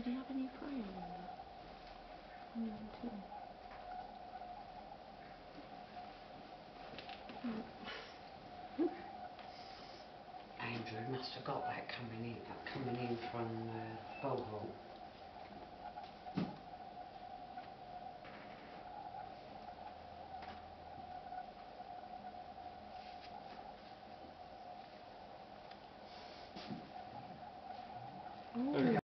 Did he have any prey on him? Andrew must have got that coming in from Bovril. Oh.